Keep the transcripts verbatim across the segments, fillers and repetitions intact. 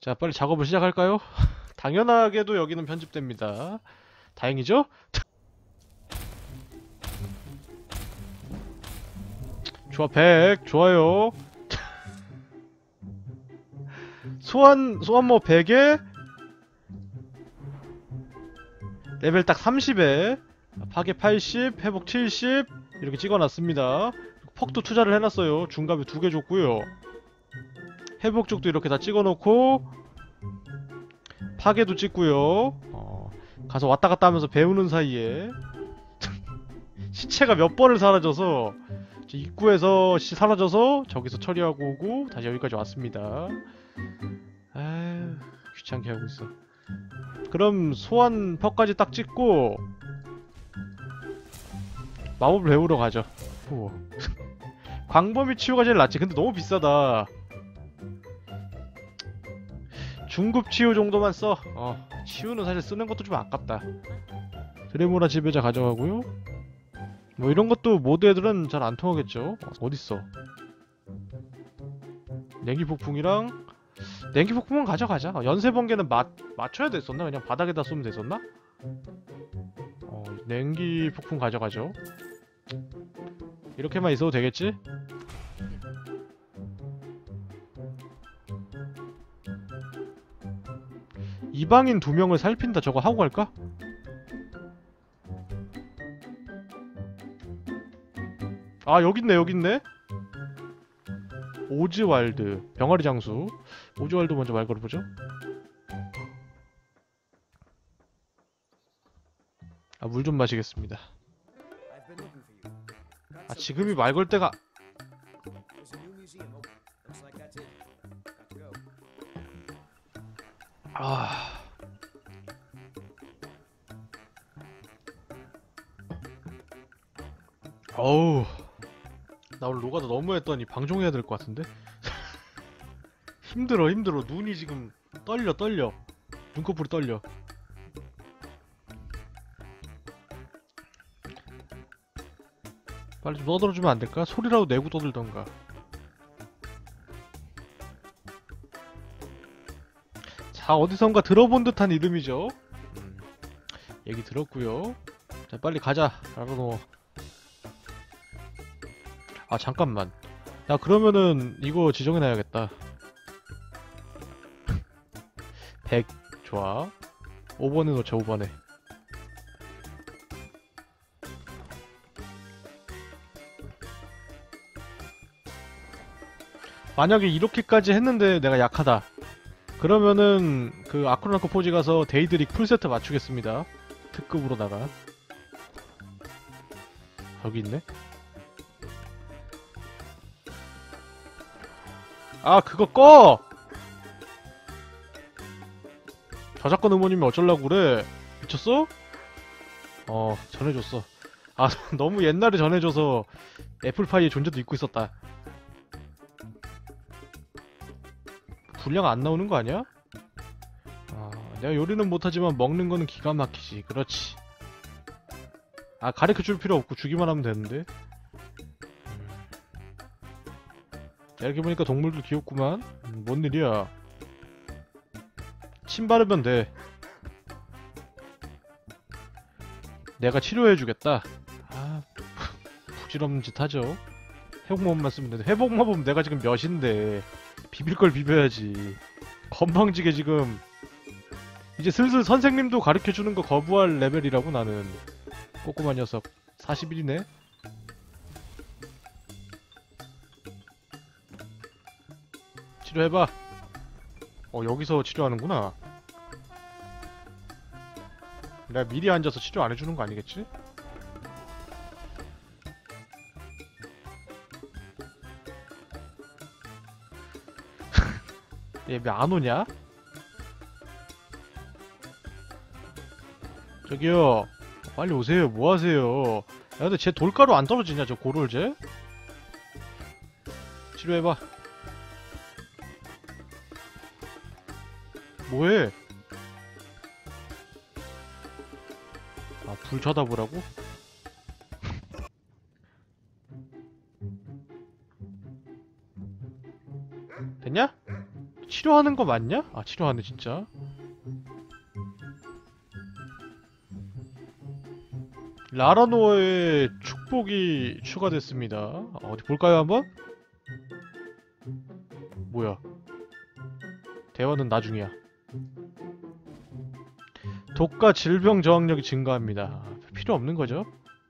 자, 빨리 작업을 시작할까요? 당연하게도 여기는 편집됩니다. 다행이죠? 좋아, 백. 좋아요. 소환, 소환모 백에 레벨 딱 삼십에 파괴 팔십, 회복 칠십 이렇게 찍어놨습니다. 퍽도 투자를 해놨어요. 중갑에 두 개 줬고요. 회복 쪽도 이렇게 다 찍어놓고 파괴도 찍고요. 어, 가서 왔다갔다 하면서 배우는 사이에 시체가 몇 번을 사라져서 입구에서 시 사라져서 저기서 처리하고 오고 다시 여기까지 왔습니다. 아휴, 귀찮게 하고 있어. 그럼 소환 퍽까지 딱 찍고 마법을 배우러 가죠. 오. 광범위 치유가 제일 낫지. 근데 너무 비싸다. 중급 치유 정도만 써. 어, 치유는 사실 쓰는 것도 좀 아깝다. 드레모라 지배자 가져가고요. 뭐 이런 것도 모드 애들은 잘 안 통하겠죠. 어딨어? 냉기 폭풍이랑 냉기 폭풍은 가져가자. 어, 연쇄 번개는 맞 맞춰야 됐었나? 그냥 바닥에다 쏘면 됐었나? 어, 냉기 폭풍 가져가죠. 이렇게만 있어도 되겠지? 이방인 두 명을 살핀다. 저거 하고 갈까? 아, 여깄네, 여깄네? 오즈왈드, 병아리 장수. 오즈왈드 먼저 말 걸어보죠. 아, 물 좀 마시겠습니다. 아, 지금이 말 걸 때가... 아... 어우... 나 오늘 로가다 너무 했더니 방종해야 될 것 같은데? 힘들어 힘들어. 눈이 지금 떨려 떨려. 눈꺼풀이 떨려. 빨리 좀 떠들어주면 안 될까? 소리라도 내고 떠들던가. 자, 어디선가 들어본 듯한 이름이죠? 음, 얘기 들었구요. 자, 빨리 가자. 라고. 아, 잠깐만. 야, 그러면은 이거 지정해놔야겠다. 백. 좋아. 오 번에 놓자. 오 번에. 만약에 이렇게까지 했는데 내가 약하다, 그러면은 그 아크로나코 포지 가서 데이드릭 풀세트 맞추겠습니다. 특급으로다가. 여기 있네. 아, 그거 꺼! 저작권 의무님이 어쩌려고 그래? 미쳤어? 어, 전해줬어. 아, 너무 옛날에 전해줘서 애플파이의 존재도 잊고 있었다. 분량 안 나오는 거 아니야? 아, 내가 요리는 못하지만 먹는 거는 기가 막히지. 그렇지. 아, 가르쳐줄 필요 없고 주기만 하면 되는데. 음. 이렇게 보니까 동물들 귀엽구만. 음, 뭔 일이야. 침 바르면 돼. 내가 치료해주겠다. 아, 부질없는 짓 하죠. 회복마법만 쓰면 되는데, 회복마법 내가 지금 몇인데 비빌걸 비벼야지. 건방지게 지금 이제 슬슬 선생님도 가르쳐주는 거 거부할 레벨이라고. 나는 꼬꼬마 녀석. 사십일이네. 치료해봐. 어, 여기서 치료하는구나. 내가 미리 앉아서 치료 안 해주는 거 아니겠지? 얘 왜 안 오냐? 저기요, 빨리 오세요. 뭐 하세요? 야, 근데 쟤 돌가루 안 떨어지냐, 저 고롤제? 치료해봐. 뭐해? 아, 불 쳐다보라고? 됐냐? 치료하는 거 맞냐? 아 치료하네 진짜. 라라노어의 축복이 추가됐습니다. 어디 볼까요 한번? 뭐야? 대화는 나중이야. 독과 질병 저항력이 증가합니다. 필요 없는 거죠?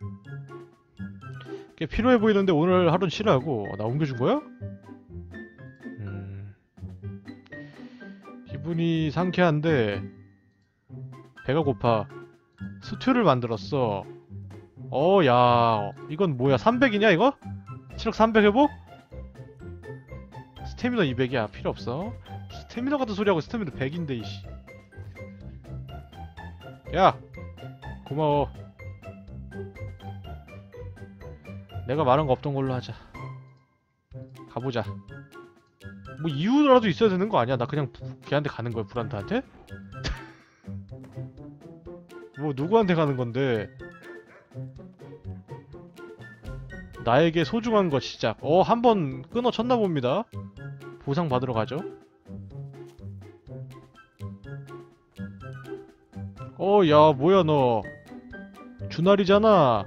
꽤 필요해 보이는데 오늘 하루는 싫어하고. 나 옮겨준 거야? 음... 기분이 상쾌한데 배가 고파. 스튜를 만들었어. 어, 야, 이건 뭐야? 삼백이냐 이거? 체력 삼백 회복? 스태미너 이백이야. 필요 없어. 스태미너 같은 소리하고 스태미너 백인데 이씨. 야! 고마워. 내가 말한 거 없던 걸로 하자. 가보자. 뭐 이유라도 있어야 되는 거 아니야? 나 그냥 걔한테 가는 거야, 브란트한테? 뭐 누구한테 가는 건데? 나에게 소중한 것 시작. 어, 한번 끊어 쳤나 봅니다. 보상 받으러 가죠. 어, 야, 뭐야 너. 주날이잖아.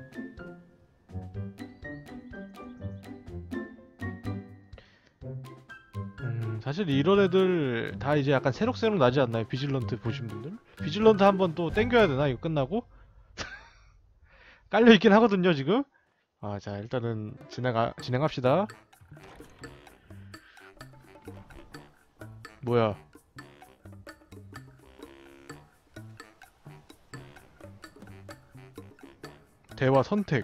음, 사실 이런 애들 다 이제 약간 새록새록 나지 않나요? 비질런트 보신 분들? 비질런트 한번 또 땡겨야 되나? 이거 끝나고? 깔려있긴 하거든요, 지금? 아, 자, 일단은 진행하, 진행합시다. 뭐야. 대화 선택.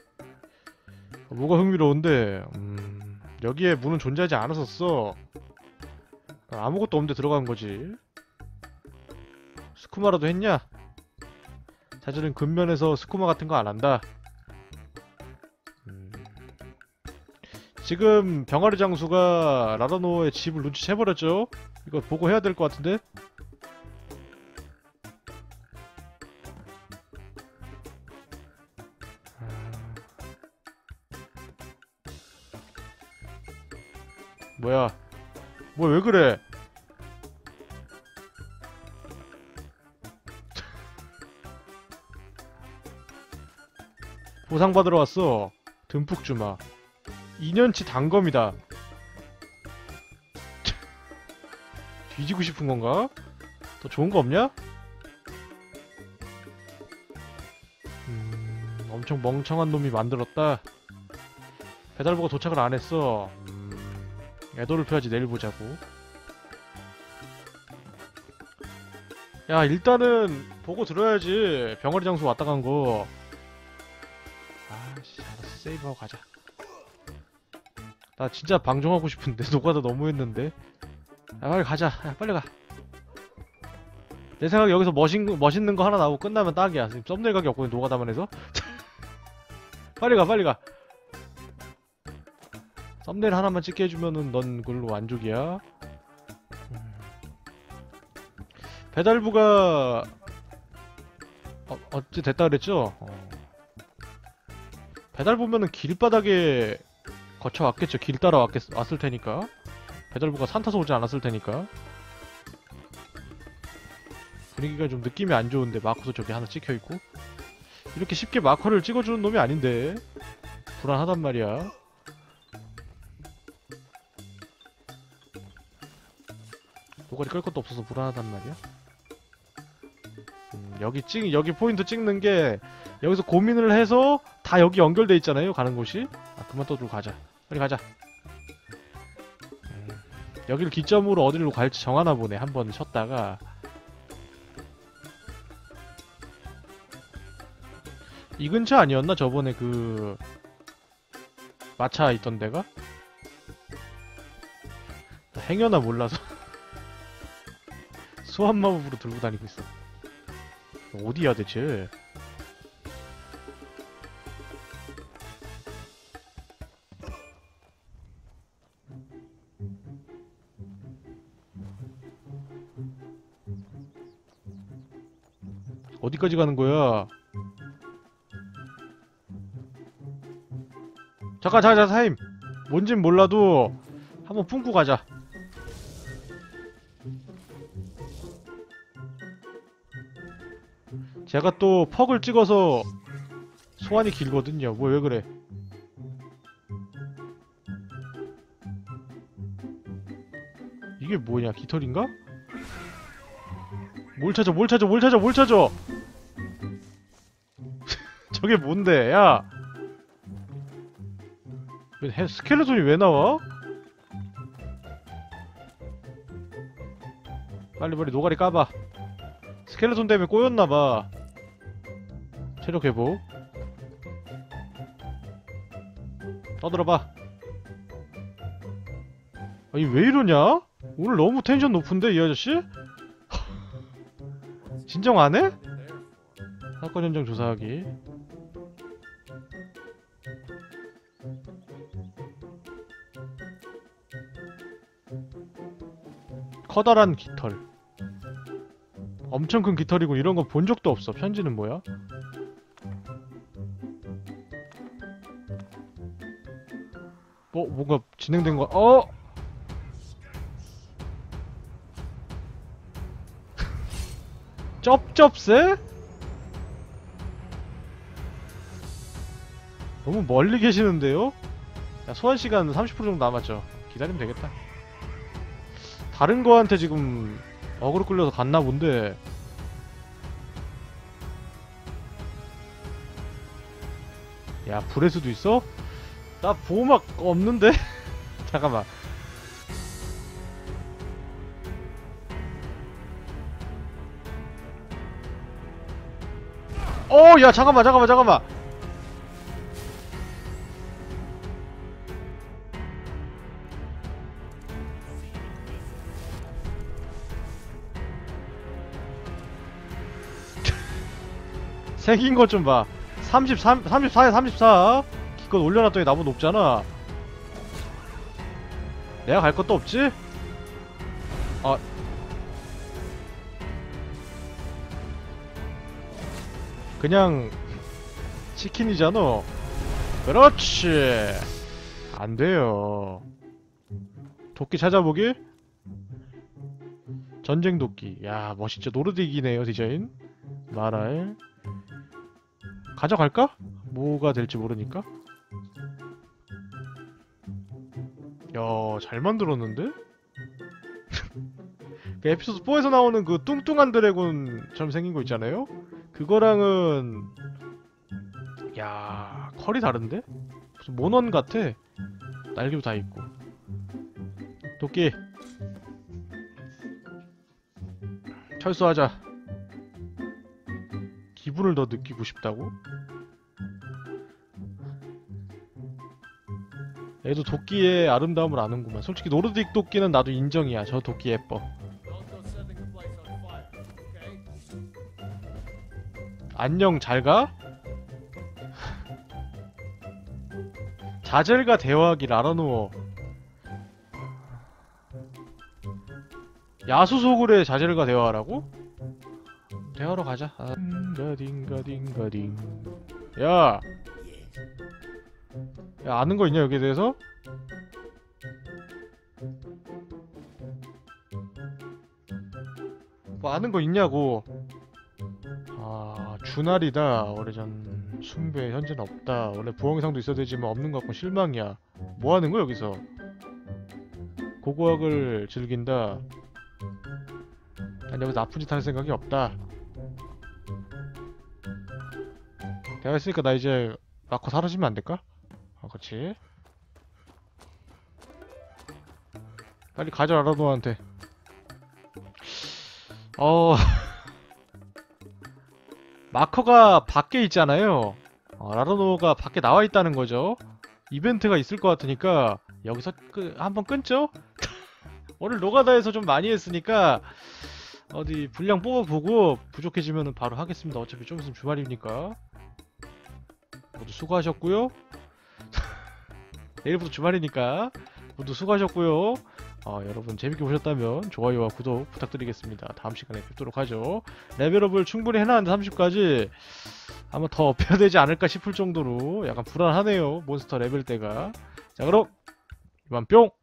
뭐가 흥미로운데, 음, 여기에 문은 존재하지 않았었어. 아무것도 없는데 들어간 거지. 스쿠마라도 했냐? 사실은 근면에서 스쿠마 같은 거 안 한다. 음. 지금 병아리 장수가 라라노의 집을 눈치채버렸죠? 이거 보고 해야 될 것 같은데? 뭐야? 뭐야, 왜 그래? 보상받으러 왔어. 듬뿍 주마. 이 년치 단검이다. 뒤지고 싶은 건가? 더 좋은 거 없냐? 음, 엄청 멍청한 놈이 만들었다. 배달부가 도착을 안 했어. 음, 애도를 펴야지. 내일 보자고. 야, 일단은 보고 들어야지. 병아리 장수 왔다 간 거. 아씨, 알았어. 세이브하고 가자. 나 진짜 방종하고 싶은데 노가다 너무했는데. 야, 빨리 가자. 야, 빨리 가. 내 생각에 여기서 멋있는, 멋있는 거 하나 나오고 끝나면 딱이야. 지금 썸네일 각이 없거든, 노가다만 해서. 빨리 가, 빨리 가. 썸네일 하나만 찍게 해주면은 넌 그걸로 만족이야. 음. 배달부가 어, 어찌 됐다 그랬죠? 어. 배달부면은 길바닥에 거쳐왔겠죠. 길 따라 왔겠, 왔을 테니까. 배달부가 산 타서 오지 않았을 테니까. 분위기가 좀 느낌이 안 좋은데 마커도 저기 하나 찍혀있고. 이렇게 쉽게 마커를 찍어주는 놈이 아닌데 불안하단 말이야. 노가리 끌 것도 없어서 불안하단 말이야. 음, 여기 찍, 여기 포인트 찍는 게 여기서 고민을 해서 다 여기 연결돼 있잖아요, 가는 곳이. 아, 그만 떠들고 가자. 빨리 가자. 음, 여기를 기점으로 어디로 갈지 정하나 보네. 한번 쉬었다가. 이 근처 아니었나? 저번에 그 마차 있던 데가? 나 행여나 몰라서 소환마법으로 들고 다니고 있어. 어디야 대체? 어디까지 가는 거야? 잠깐 잠깐 잠깐 타임! 뭔진 몰라도 한번 품고 가자. 제가 또 퍽을 찍어서 소환이 길거든요. 뭐 왜 그래? 이게 뭐냐? 깃털인가? 뭘 찾아? 뭘 찾아? 뭘 찾아? 뭘 찾아? 저게 뭔데? 야! 왜 해- 스켈레톤이 왜 나와? 빨리빨리 노가리 까봐. 스켈레톤 때문에 꼬였나봐. 체력 회복. 떠들어봐. 아니 왜 이러냐? 오늘 너무 텐션 높은데 이 아저씨? 진정 안 해? 사건 현장 조사하기. 커다란 깃털. 엄청 큰 깃털이고 이런 거 본 적도 없어. 편지는 뭐야? 어? 뭔가 진행된 거. 어? 쩝쩝새? 너무 멀리 계시는데요? 야, 소환 시간 삼십 퍼센트 정도 남았죠. 기다리면 되겠다. 다른 거한테 지금 어그로 끌려서 갔나 본데. 야, 불의 수도 있어? 나 보호막 없는데? 잠깐만. 어, 야, 잠깐만, 잠깐만, 잠깐만. 생긴 것 좀 봐. 삼십삼, 삼십사에 삼십사. 기껏 올려놨더니 나보다 높잖아. 내가 갈 것도 없지? 아. 그냥 치킨이잖아. 그렇지. 안 돼요. 도끼 찾아보기? 전쟁 도끼. 야, 멋있죠. 노르딕이네요, 디자인. 마라엘. 가져갈까? 뭐가 될지 모르니까. 야, 잘 만들었는데? 그 에피소드 사에서 나오는 그 뚱뚱한 드래곤처럼 생긴 거 있잖아요? 그거랑은 야, 컬이 다른데? 무슨 모넌 같아. 날개도 다 있고. 도끼 철수하자. 기분을 더 느끼고 싶다고? 얘도 도끼의 아름다움을 아는구만. 솔직히 노르딕 도끼는 나도 인정이야. 저 도끼 예뻐. 안녕, 잘가? 자젤과 대화하기 라라누어. 야수소굴에 자젤과 대화하라고? 대화하러 가자. 아, 딩가딩가딩가딩. 야! 야, 아는 거 있냐 여기에 대해서? 뭐 아는 거 있냐고. 아, 주날이다. 오래전 숭배 현재는 없다. 원래 부엉이상도 있어야 되지만 없는 것 같고 실망이야. 뭐 하는 거야 여기서? 고고학을 즐긴다. 난 여기서 나쁜 짓 할 생각이 없다. 내가 했으니까 나 이제 마커 사라지면 안 될까? 어, 그렇지. 빨리 가져라, 너한테. 어... 마커가 밖에 있잖아요. 어, 라라노가 밖에 나와 있다는 거죠. 이벤트가 있을 것 같으니까 여기서 끄, 한번 끊죠? 오늘 노가다에서 좀 많이 했으니까 어디 분량 뽑아보고 부족해지면 바로 하겠습니다. 어차피 좀 있으면 주말이니까. 모두 수고하셨고요. 내일부터 주말이니까 모두 수고하셨고요. 어, 여러분 재밌게 보셨다면 좋아요와 구독 부탁드리겠습니다. 다음 시간에 뵙도록 하죠. 레벨업을 충분히 해놨는데 삼십까지 아마 더 업해야 되지 않을까 싶을 정도로 약간 불안하네요. 몬스터 레벨대가. 자, 그럼 이만 뿅!